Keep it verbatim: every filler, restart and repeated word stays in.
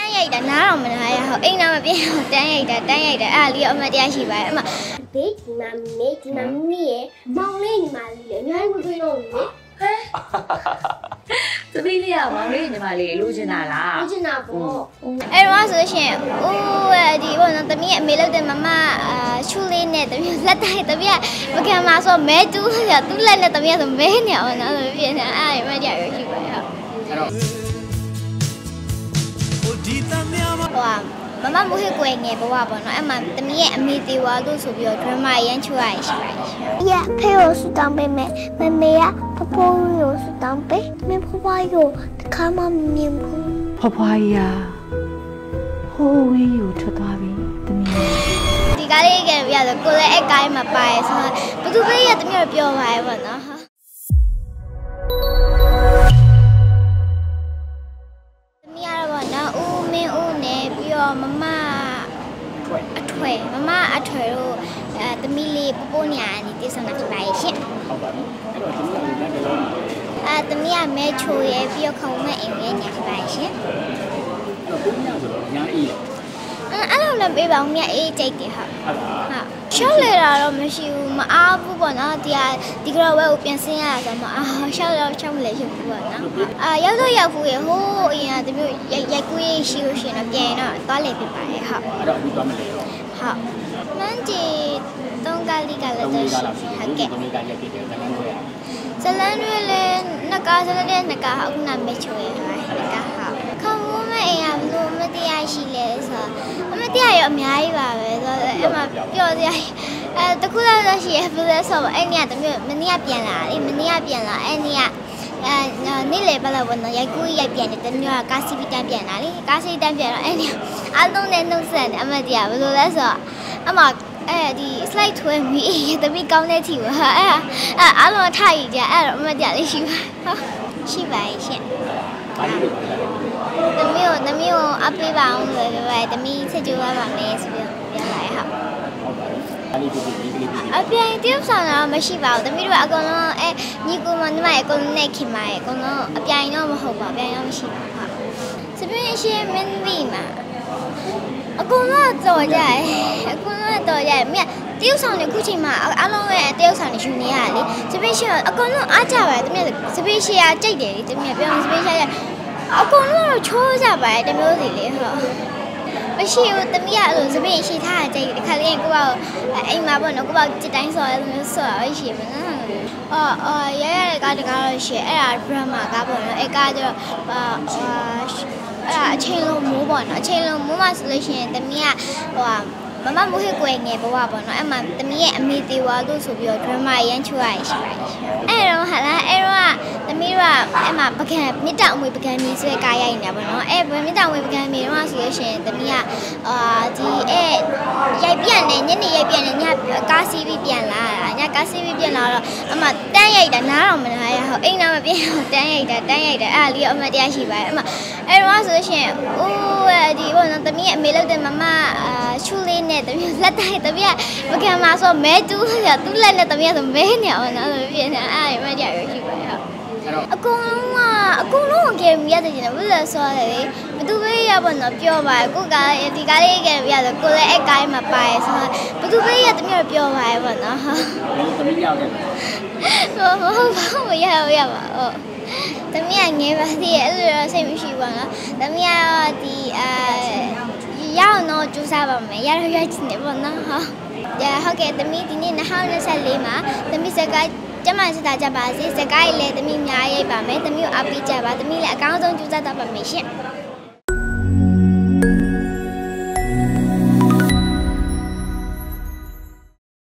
ရိုက်တာနားတော့မနာရဟုတ်အိမ်နာမပြေအောင်တန်းရိုက်တာတန်းရိုက်တာအဲ့ဒါလေးအမတရားရှိပါတယ်အမဘေးဒီမှာမေးဒီမှာမီးရဲ့မောင်လေးညီမလေးလေအများကြီးမတွေ့တော့ဘူးလေဟမ်သမီးလေးကမောင်လေးညီမလေးလိုချင်တာလားလိုချင်တာပေါ့အဲ့တော့ဆိုရှင်အိုးဒီဘောနော်သမီးရဲ့အမေလုပ်တဲ့မမအာချူလေးနဲ့သမီးလက်တိုင်းသမီးကမကန်မှာဆိုမဲတူးဆိုသူ့လက်နဲ့သမီးကဆိုမဲနေအောင်နော်ဆိုပြင်းနေအဲ့ဒါမတရားရရှိပါတယ်ဟုတ်အဲ့တော့ဟိုမမမိုးဟစ်ကွယ်ငယ်ဘဝပေါ့နော်အဲ့မှာတမီးရဲ့အမေတေဝါလို့ဆိုပြီးတော့ drama ရမ်းချွတ်ရရှိပါတယ်။ရဖေကိုဆူတောင်းပေးမယ်။မမေကဖဖိုးကိုဆူတောင်းပေး။မင်းဖဖွားကိုတခါမှမမြင်ဘူး။ဖဖွားကြီးอ่ะဟိုးဝေးကိုထွက်သွားပြီတမီး။ဒီကားလေးကပြရဆိုကိုလည်းအဲ့ကိုင်းမှာပါရဲဆိုတော့ဘသူပဲရတမီးတော့ပြောပါရဲ့ပေါ့နော်။ဟာတမီးရတော့ပေါ့နော်ဦးမင်းဦးနဲ့ပြီးတော့မမအထွေမမအထွေတို့အဲသမီးလေးပို့ပို့ညာနေတိဆောင်တာဖြစ်ပါရဲ့ရှင်ဟုတ်ပါပြီအဲ့တော့သမီးကလည်းလည်းအဲသမီးကမဲချိုရဲပြီးတော့ခုံမဲ့အိမ်ရဲ့ညာဖြစ်ပါရဲ့ရှင်အဲ့တော့ပို့ညာဆိုတော့အများကြီးအဲ့လိုလည်းပေးပါဦးမြတ်အေးကြိတ်တယ်ဟုတ်ဟုတ်ရှောက်လေတာတော့မရှိဘူးမအားဘူးပေါ့နော်ဒီဟာဒီကရဝဲကိုပြန်ဆင်းရတာဆိုမှအာရှောက်တော့ရှောက်မလဲရှိဘူးပေါ့နော်အာရောက်တော့ရောက်ဘူးရဟိုးအရင်ကတမျိုးရိုက်ရိုက်ကူးရေးရှိလို့ရှိရင်တော့ပြန်တော့သွားလေပြပါရဲ့ဟုတ်အဲ့တော့အခုသွားမလဲရောဟုတ်မန်းကြီးသုံးကားလေးကလည်းတော့ရှိဟုတ်ကဲ့သုံးကားရိုက်ပြတယ်ဇလန်းတွေရဇလန်းတွေလည်းနှစ်ကားဇလန်းတဲ့နှစ်ကားအခုနမဲချိုရပါနှစ်ကားဟုတ်ခေါင်းမိုးမအိမ်ရဘလို့မတရားရှိလဲဆိုအမတရားရောအများကြီးပါပဲဆိုတော့အဲ့မှာပျော်စရာအဲတခုလောက်တော့ရှိရဘယ်လဲဆိုတော့အဲ့နေ့ကတမျိုးမနေ့ကပြန်လာလေမနေ့ကပြန်လာအဲ့နေ့ကအဲနေ့လေဘက်တော့နော်ရိုက်ကူးရိုက်ပြန်တယ်တမျိုးကကားစီပီတန်းပြန်လာလေကားစီတန်းပြန်တော့အဲ့နေ့အလုံးနဲ့နှုတ်ဆက်တယ်အမတရားဘယ်လိုလဲဆိုတော့အမအဲဒီ slide ထွဲမိတမီကောင်းတဲ့ထီပါအဲ့အဲအလုံးထိုက်ကြအဲ့တော့အမတရားလေးရှိပါရှိပါရဲ့ရှင်တမီးကိုတမီးကိုအပေးပါအောင်လို့ပြောတယ်တမီးချက်ကြိုးပါပါမယ်ဆိုပြီးပြောလာရဲ့ဟုတ်အပြိုင်တယောက်ဆောင်တော့မရှိပါဘူးတမီးတို့ကအကုန်လုံးအဲညီကိုမညီမအကုန်လုံးနဲ့ခင်ပါရဲ့အကုန်လုံးအပြိုင်တော့မဟုတ်ပါဘူးအပြိုင်တော့မရှိပါဘူးဟုတ်စပင်းရှင်းမင်းမီမှာအကုန်လုံးတော့ကြရဲ့အကုန်လုံးတော့ကြရဲ့မြတ်တယောက်ဆောင်နေခုချိန်မှာအလုံးရဲ့တယောက်ဆောင်နေယူနေရလေစပင်းရှင်းအကုန်လုံးအားကြပါတမီးစပင်းရှင်းကကြိတ်တယ်လေတမီးပြောစပင်းရှင်းအကုန်လုံးတော့ချိုးကြပါတယ်တမျိုးစီလေဟုတ်မရှိဘူးတမီးကအဲ့လိုစပင်းရှိထားကြိတ်ဒီခါလေးကိုပေါ့အိမ်မှာပေါ့နော်ကိုပေါ့စစ်တိုင်းဆော်ရမျိုးဆော်ရရှိပါနော်အော်အော်ရရတဲ့ကားတကားတော့ရှိအဲ့ဒါ drama ကားပေါ့နော်အဲ့ကားကျတော့အာအဲ့ဒါအချိန်လုံးမိုးပေါ့နော်အချိန်လုံးမိုးမှဆိုလို့ရှိရင်တမီးကဟိုမမမိုးဟစ်ကွယ်ငယ်ဘဝပေါ့နော်အဲ့မှာတမီးရဲ့အမေတေဝါလို့ဆိုပြီးတော့ drama ရမ်းချွတ်ရရှိပါတယ်အဲ့တော့ဟာလားအဲ့တော့တမီးတို့ကအဲ့မှာပကံမြစ်တောင်အမွေပကံမီဆွဲကားရိုက်နေတာပေါ့နော်အဲ့မြစ်တောင်အမွေပကံမီတော့ဆိုလို့ရှိရင်တမီးကအာဒီအဲ့ရိုက်ပြန်နေညနေရိုက်ပြန်နေညကားစီးပြီးပြန်လာတာညကားစီးပြီးပြန်လာတော့အမတန်းရိုက်တာနားတော့မနာရဟုတ်အိမ်နာမပြေအောင်တန်းရိုက်တာတန်းရိုက်တာအဲ့ဒါလေးအမတရားရှိပါတယ်အမအဲ့တော့ဆိုလို့ရှိရင်အိုးဒီဘောနော်တမီးရဲ့အမေလုပ်တဲ့မမအာချူလေးနဲ့တမီးလက်တိုင်းတမီးကမကန်မှာဆိုမဲတူးဆိုသူ့လက်နဲ့တမီးကဆိုမဲနေအောင်နော်ဆိုပြင်းနေအဲ့ဒါမှတရားရရှိပါတယ်ဟုတ်အကုန်လုံးကအကုန်လုံးကမရတဲ့ကျင်ဘယ်လိုဆိုရလဲဘသူပဲရပါတော့ပြောပါကိုကဒီကားလေးကပြရဆိုကိုလည်းအဲ့ကိုင်းမှာပါရဲဆိုဘသူပဲရတမီးတော့ပြောပါရဲ့ပေါ့နော်ဟာသမီးရောက်တယ်ဟိုဟိုဘာမရရပါဟုတ်တမီးကငယ်ပါသေးရဲ့အဲ့လိုစိတ်မရှိပါနော်တမီးကဒီအာရအောင်တော့ကြိုးစားပါမယ်ရတော့ရချင်တယ်ပေါ့နော်ဟာရဟုတ်ကဲ့တမီးဒီနေ့နှစ်ဟနှစ်လေးမှာတမီးစကားကျမစတာကြပါစေစကားကြီးလည်းတမီးများရိပ်ပါမယ်တမီးကိုအားပေးကြပါတမီးလည်းအကောင်းဆုံးကြိုးစားတော့ပါမယ်ရှင်